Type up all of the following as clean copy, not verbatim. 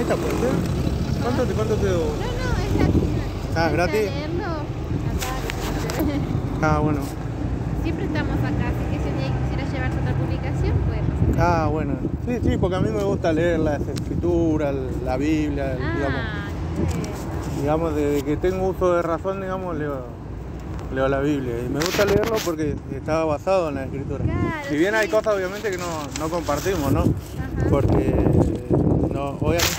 esta puede ser? ¿Cuánto te debo? No, es gratis. Ah, ¿gratis? Leerlo acá. Ah, bueno. Siempre estamos acá, así que si un día quisiera llevarse otra publicación, puede pasar. Ah, bueno. Sí, porque a mí me gusta leer las escrituras, la Biblia, digamos, desde que tengo uso de razón, digamos, leo la Biblia. Y me gusta leerlo porque está basado en la escritura. Claro, Si bien sí. hay cosas obviamente que no compartimos, ¿no? Ajá. Porque obviamente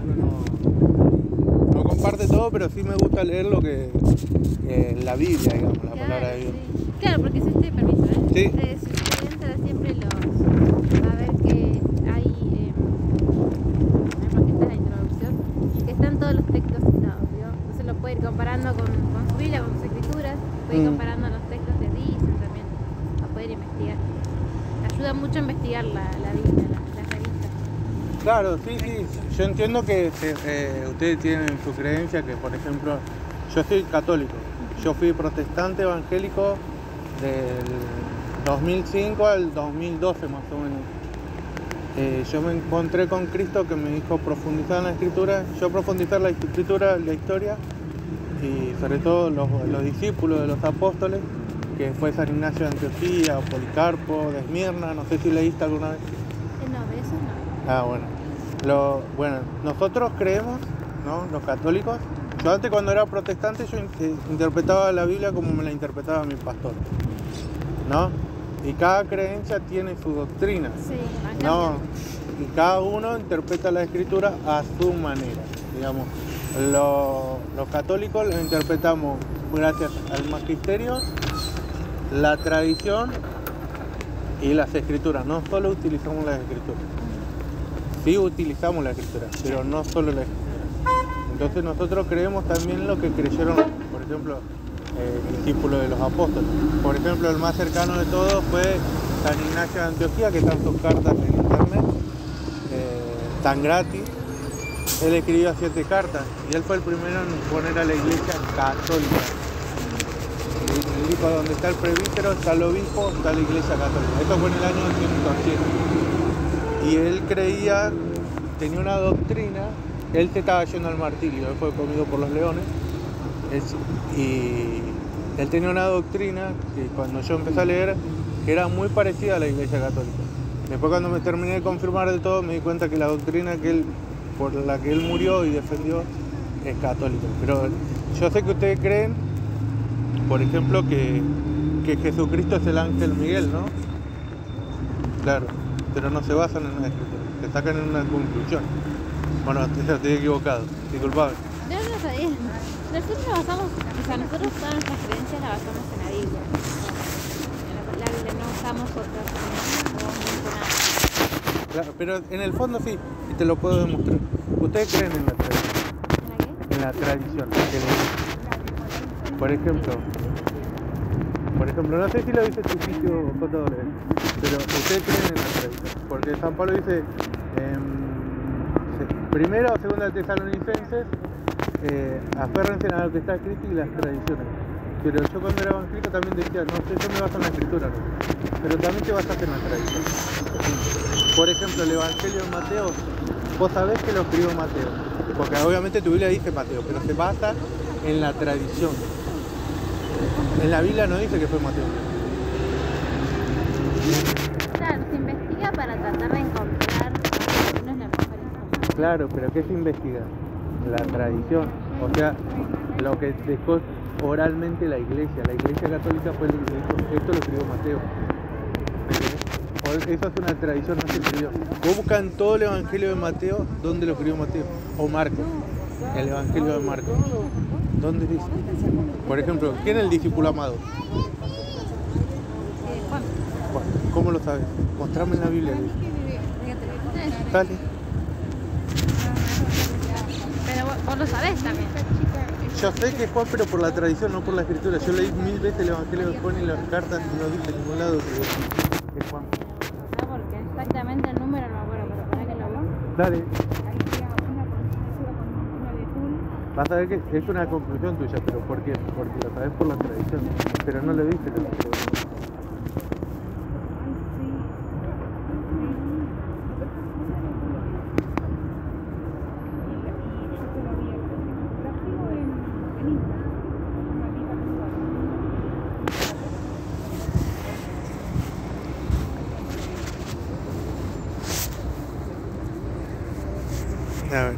uno no comparte todo, pero sí me gusta leer lo que la Biblia, digamos, la palabra de Dios. Sí. Claro, porque si usted, permiso, Sí. Si usted entra siempre va a ver que hay, porque está en la introducción, que están todos los textos citados, ¿vio? Entonces lo puede ir comparando con su Biblia, con sus escrituras, puede ir comparando los textos que dicen también, a poder investigar. Ayuda mucho a investigar la Biblia, las revistas. Claro, sí. Yo entiendo que ustedes tienen su creencia, que por ejemplo, yo soy católico. Yo fui protestante evangélico del 2005 al 2012 más o menos. Yo me encontré con Cristo que me dijo profundizar en la escritura. Yo profundizar la escritura, la historia y sobre todo los discípulos de los apóstoles, que fue San Ignacio de Antioquía, Policarpo, de Esmirna, no sé si leíste alguna vez. No, de eso no. Ah, bueno, nosotros creemos, ¿no? Los católicos. Yo antes, cuando era protestante, yo interpretaba la Biblia como me la interpretaba mi pastor, ¿no? Y cada creencia tiene su doctrina, Sí, ¿no? Y cada uno interpreta la escritura a su manera, digamos. Los católicos lo interpretamos gracias al magisterio, la tradición y las escrituras. No solo utilizamos las escrituras. Sí utilizamos la escritura, pero no solo la escritura. Entonces nosotros creemos también lo que creyeron, por ejemplo, discípulos de los apóstoles. Por ejemplo, el más cercano de todos fue San Ignacio de Antioquía, que están sus cartas en internet, tan gratis. Él escribió 7 cartas y él fue el primero en poner a la iglesia católica. Él dijo, donde está el presbítero, está el obispo, está la iglesia católica. Esto fue en el año 107. Y él creía, tenía una doctrina. Él se estaba yendo al martirio, él fue comido por los leones. Y él tenía una doctrina que cuando yo empecé a leer, que era muy parecida a la iglesia católica. Después, cuando me terminé de confirmar de todo, me di cuenta que la doctrina por la que él murió y defendió es católica. Pero yo sé que ustedes creen, por ejemplo, que Jesucristo es el ángel Miguel, ¿no? Claro, pero no se basan en una escritura, se sacan en una conclusión. Bueno, estoy equivocado, disculpame. No sabía. Nosotros nos basamos, nosotros todas nuestras creencias las basamos en la Biblia. En la Biblia no usamos otras creencias, Claro, pero en el fondo sí, y te lo puedo demostrar. Ustedes creen en la tradición. ¿En la En la tradición. Por ejemplo, no sé si lo dice Tuficio J.W., pero ustedes creen en la tradición. Porque San Pablo dice, primero o segunda de Tesalonicenses, aférrense a lo que está escrito y las tradiciones. Pero yo cuando era evangélico también decía, no sé, yo me baso en la escritura, ¿no? Pero también te basas en la tradición. Por ejemplo, el Evangelio de Mateo, vos sabés que lo escribió Mateo, porque obviamente tu Biblia dice Mateo, pero se basa en la tradición. En la Biblia no dice que fue Mateo. Claro, se investiga para tratar de encontrar uno es la mejor información. Claro, pero ¿qué se investiga? La tradición, o sea, lo que dejó oralmente la iglesia católica fue el que dijo, esto lo escribió Mateo. Eso es una tradición, no se escribió. Vos buscas en todo el Evangelio de Mateo, ¿dónde lo escribió Mateo? O Marcos, el Evangelio de Marcos. ¿Dónde dice? Por ejemplo, ¿quién es el discípulo amado? Juan. Bueno, ¿cómo lo sabes? Mostrame en la Biblia. Dale. Pero vos lo sabés también. Yo sé que es Juan, pero por la tradición, no por la escritura. Yo leí 1000 veces el Evangelio de Juan y las cartas y no dice en ningún lado que es Juan. No, porque exactamente el número no me acuerdo, pero para que lo veo. Dale. Vas a ver que es una conclusión tuya, pero ¿por qué? Porque lo sabes por la tradición, pero no lo dice el Evangelio. A ver.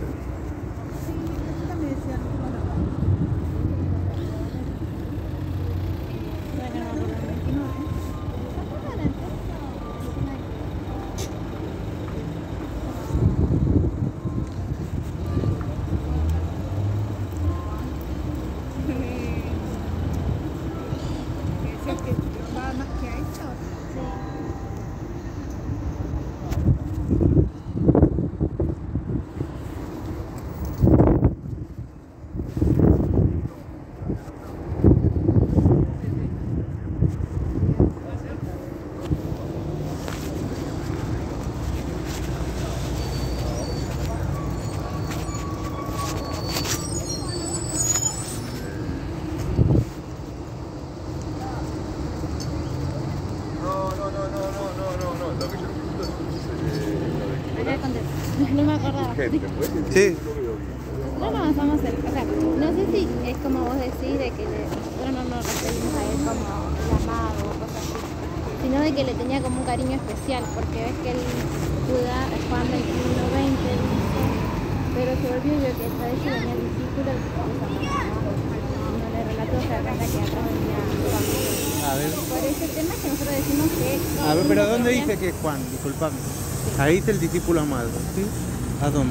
No me acordaba. Sí. No nos vamos a hacer, o sea, no sé si es como vos decís de que nosotros no nos referimos a él como el amado o cosas así, sino de que le tenía como un cariño especial, porque ves que el Buda, Juan 21:20 dice, pero se volvió yo que esta vez venía el discípulo y no le relató otra carta que atrás venía Juan. A ver. Por ese tema que nosotros decimos que... A ver, pero ¿dónde dice que es Juan? Disculpame. Ahí dice el discípulo amado, ¿sí? ¿A dónde?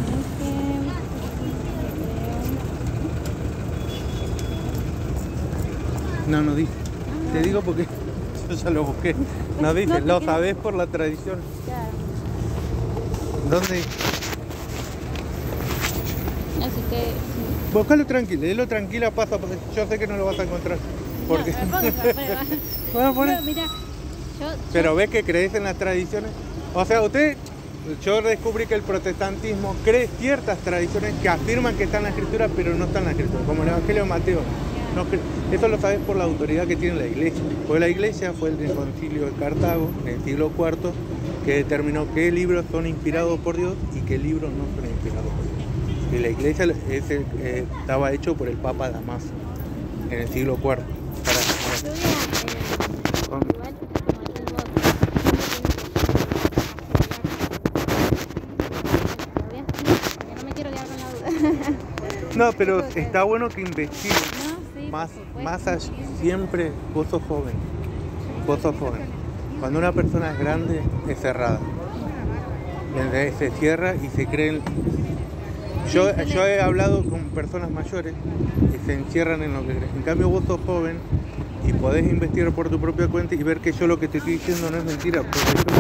No, no dice. Te digo porque yo ya lo busqué. No dice, lo sabés por la tradición. Claro. ¿Dónde dice? Así que... Búscalo tranquilo, léelo tranquila, pasa, porque yo sé que no lo vas a encontrar. Porque... No, bueno, mira, pero ves que crees en las tradiciones. O sea, yo descubrí que el protestantismo cree ciertas tradiciones que afirman que están en la escritura, pero no están en la escritura, como el Evangelio de Mateo. No, eso lo sabes por la autoridad que tiene la iglesia. Porque la iglesia fue el concilio de Cartago en el siglo IV que determinó qué libros son inspirados por Dios y qué libros no son inspirados por Dios. Y la iglesia estaba hecho por el Papa Damaso en el siglo IV. No, pero está bueno que investigues. Más allá, siempre vos sos joven. Cuando una persona es grande, es cerrada. Se cierra y se creen. Yo he hablado con personas mayores y se encierran en lo que creen. En cambio, vos sos joven y podés investigar por tu propia cuenta y ver que yo lo que te estoy diciendo no es mentira. Yo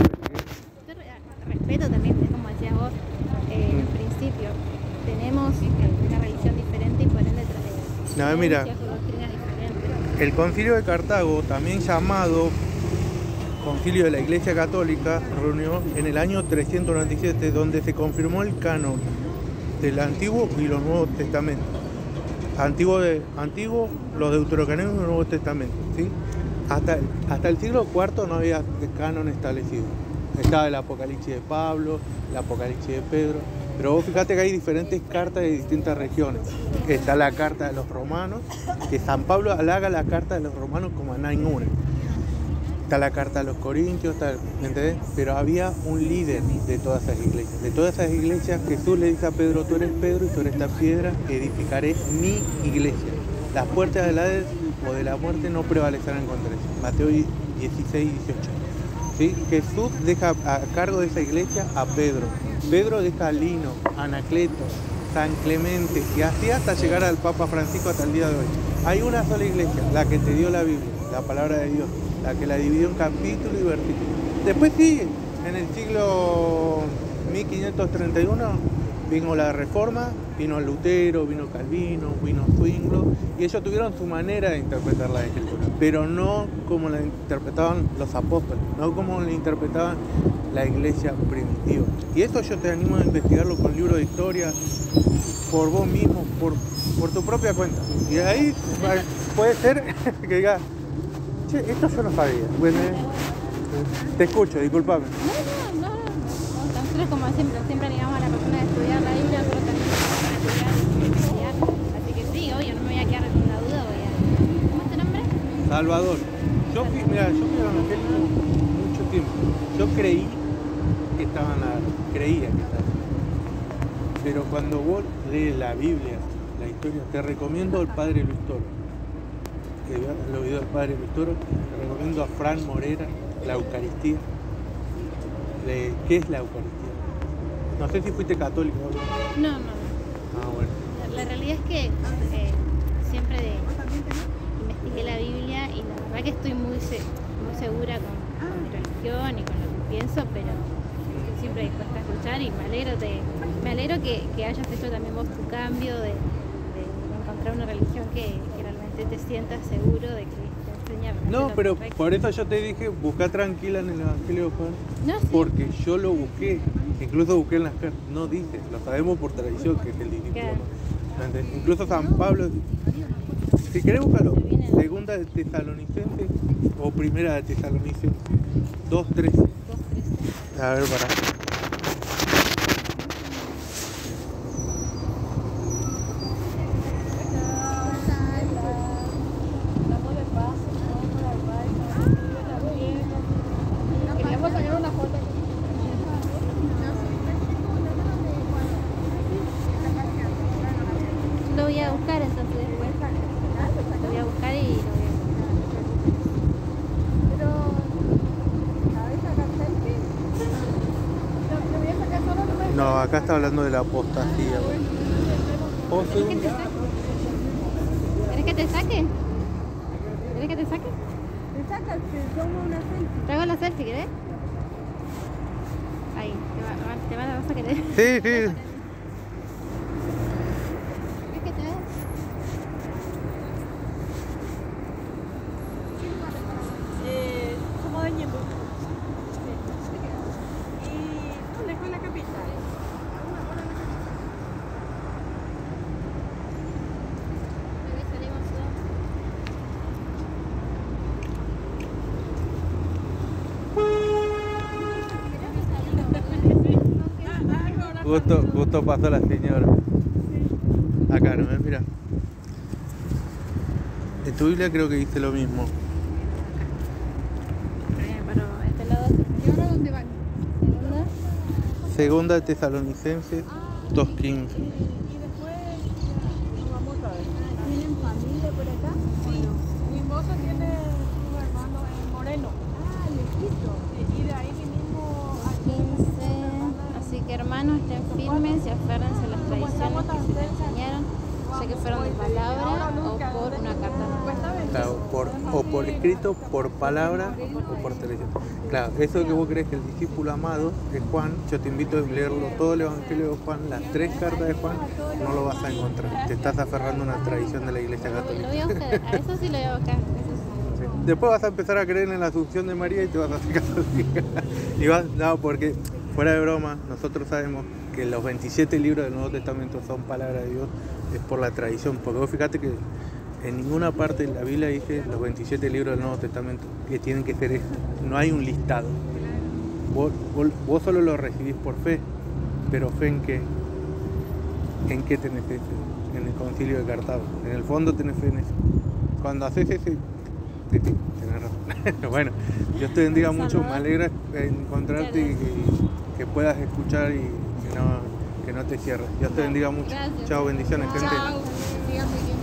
respeto también, como decías vos en el principio. Tenemos una religión diferente y por ende no, mira, doctrinas diferentes. El concilio de Cartago, también llamado Concilio de la Iglesia Católica, reunió en el año 397, donde se confirmó el canon del Antiguo y los Nuevos Testamentos. Antiguo, los deuterocanónicos y los Nuevos Testamentos, ¿sí? Hasta el siglo IV no había canon establecido. Estaba el Apocalipsis de Pablo, el Apocalipsis de Pedro, pero vos fíjate que hay diferentes cartas de distintas regiones. Está la carta de los romanos, que San Pablo halaga la carta de los romanos como a ninguna. Está la carta de los corintios, ¿entendés? Pero había un líder de todas esas iglesias. De todas esas iglesias, Jesús le dice a Pedro, tú eres Pedro y sobre esta piedra edificaré mi iglesia. Las puertas del Hades o de la muerte no prevalecerán contra ella. Mateo 16, 18. ¿Sí? Jesús deja a cargo de esa iglesia a Pedro. Pedro deja a Lino, a Anacleto, San Clemente, y así hasta llegar al Papa Francisco hasta el día de hoy. Hay una sola iglesia, la que te dio la Biblia, la palabra de Dios, la que la dividió en capítulo y versículo. Después sí, en el siglo 1531 vino la Reforma, vino Lutero, vino Calvino, vino Zwinglio, y ellos tuvieron su manera de interpretar la Escritura, pero no como la interpretaban los apóstoles, no como la interpretaban la iglesia primitiva. Y eso yo te animo a investigarlo con libros de historia, por vos mismo, por tu propia cuenta. Y ahí puede ser que digas, che, esto yo no sabía. Bueno, te escucho, disculpame. No. Nosotros como siempre animamos a la persona a estudiar la Biblia, nosotros también vamos a estudiar. Así que sí, obvio, no me voy a quedar con la duda. ¿Cómo es tu nombre? Salvador. Yo fui evangélico mucho tiempo. Yo creía que estaban. Pero cuando vos lees la Biblia, la historia, te recomiendo al padre Luis Toro. Lo videos del padre Luis Toro. Te recomiendo a Fran Morera, la Eucaristía. ¿Qué es la Eucaristía? No sé si fuiste católico. No. Ah, bueno. La realidad es que siempre investigué la Biblia y la verdad que estoy muy segura con mi religión y con lo que pienso, pero estoy siempre dispuesta a escuchar y me alegro que hayas hecho también vos tu cambio de encontrar una religión que realmente te sientas seguro de que te enseña. No, pero por eso yo te dije, busca tranquila en el Evangelio de Juan, No, sí. porque yo lo busqué, incluso busqué en las cartas, no dice, lo sabemos por tradición que es el discípulo. Claro. Incluso San Pablo, si querés búscalo, segunda de Tesalonicenses o primera de Tesalonicenses, 2:13. A ver, para. Queríamos sacar una foto. Lo voy a buscar entonces después. Lo voy a buscar y lo voy a Pero, ¿sabes sacar selfie? ¿Lo voy a sacar solo? No, acá está hablando de la apostasía. O segunda. ¿Querés que te saque? ¿Querés que te saque? Te sacas, te tomo una selfie. Traigo la selfie, ¿querés? Ahí, te vas a querer. Sí, sí. ¿Querés que te veas? Somos de Ñemby. ¿Y dónde fue la capital? Ahí salimos Justo pasó la señora. Acá, ¿no? Mira. En tu Biblia creo que dice lo mismo. Pero este lado. ¿Y ahora dónde van? Segunda. Segunda de Tesalonicenses 2:15. Y después nos vamos a ver. ¿Tienen familia por acá? Sí. Mi esposo tiene un hermano en Moreno. Ah, lejito. Y de ahí mismo a 15. Así que hermanos, estén firmes y aférrense a las tradiciones que se les enseñaron, ya que fueron de palabra o por una carta. Claro, o por escrito, por palabra o por televisión. Claro, eso que vos crees que el discípulo amado es Juan, yo te invito a leerlo todo el Evangelio de Juan, las 3 cartas de Juan, no lo vas a encontrar. Te estás aferrando a una tradición de la Iglesia Lo Católica. voy a buscar, a eso sí lo voy a buscar. Eso sí. Después vas a empezar a creer en la Asunción de María y te vas a hacer católica. No, porque fuera de broma, nosotros sabemos que los 27 libros del Nuevo Testamento son palabra de Dios, es por la tradición. Porque vos fíjate que en ninguna parte de la Biblia dice los 27 libros del Nuevo Testamento que tienen que ser estos. No hay un listado. Vos solo lo recibís por fe, pero ¿fe en qué? ¿En qué tenés fe? En el Concilio de Cartago. En el fondo tenés fe en eso. Cuando haces ese... Sí, tenés razón. Bueno, Dios te bendiga mucho, me alegra encontrarte y que puedas escuchar y que no te cierres. Dios te bendiga mucho. Gracias. Chao, bendiciones, gente. Chao. Dígame.